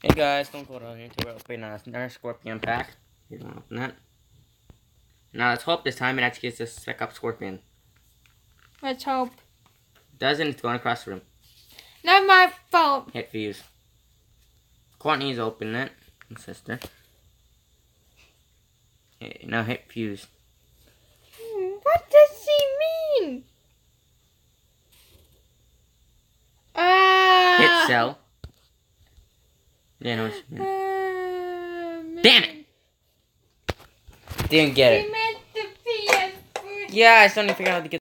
Hey guys, don't go down here until we're opening another Scorpion pack. Here, don't open that. Now let's hope this time it actually gets a spec up Scorpion. Let's hope. Doesn't, it's going across the room. Not my fault. Hit fuse. Courtney's opening it. My sister. Okay, now hit fuse. What does she mean? Hit cell. Yeah, no, damn it! Didn't get it. She meant the PS4. Yeah, I still need to figure out how to get